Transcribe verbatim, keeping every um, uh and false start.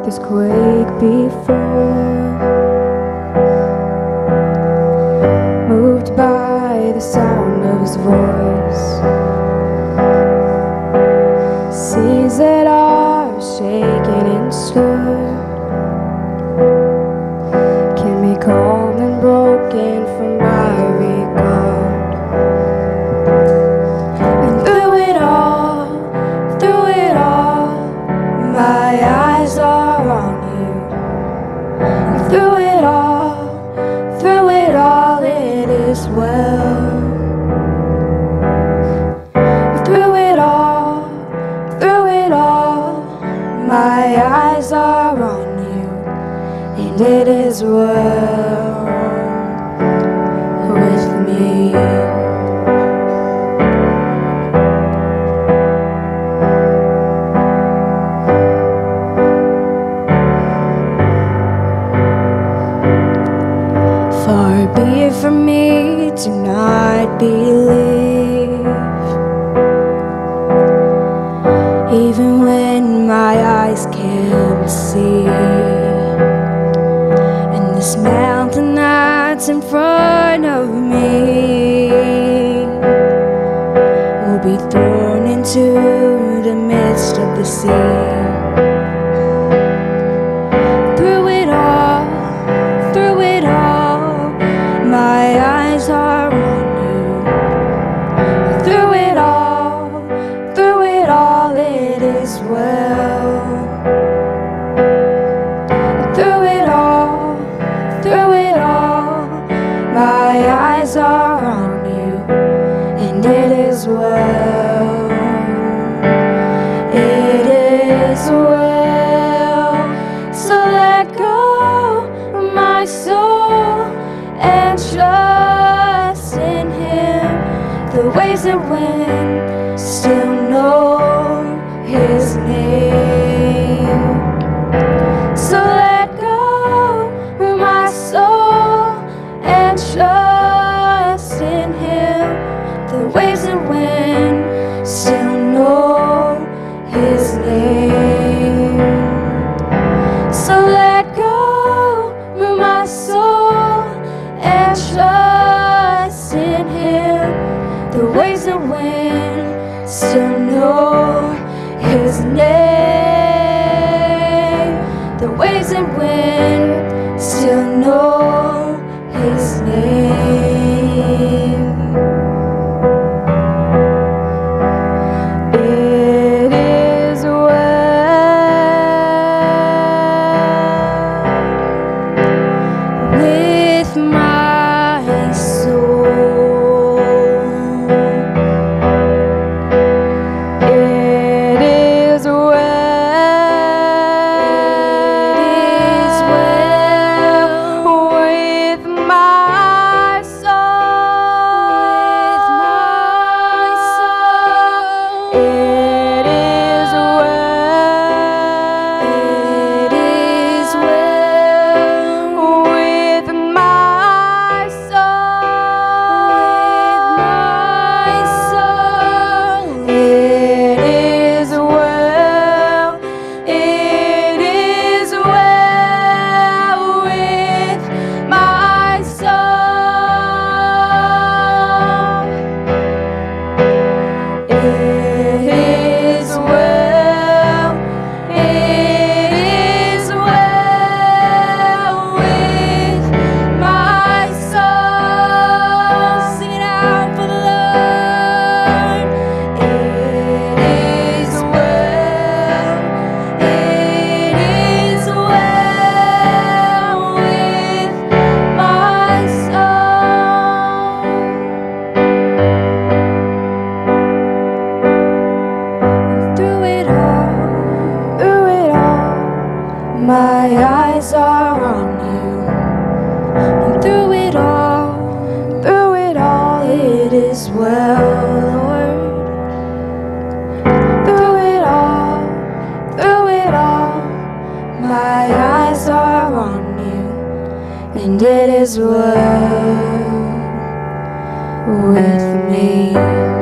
this quake before. Moved by the sound of his voice. Seas that are shaken and stirred can be calm and broken from my regard. And through it all, through it all, my eyes are on you. And through it all, through it all, it is well. Through it all, through it all, my eyes are on you, and it is well with me. Far be it from me to not believe, even when my eyes can't see, and this mountain that's in front of me will be thrown into the midst of the sea. Through it all, through it all, my eyes are on you. Through it all, through it all, it is well. Through it all, through it all, my eyes are on you, and it is well. It is well. So let go of my soul and trust in Him. The ways that wind still know His name. So let go of my soul and trust in Him. The ways that wind still know His name. So let go of my soul and trust in Him. The ways that wind still know His name. The ways that wind still know His name. It is well with my soul. It is well. It is well with my soul. With my soul. It is well. It is well with my soul. With my soul. It is well. It is well with my soul. It is well. It is well with my soul. Sing it out for the Lord. It is well. It is well with my soul. Through it all, through it all, my eyes are on you. And through it all, through it all, it is well, Lord. Through it all, through it all, my eyes are on you, and it is well with me.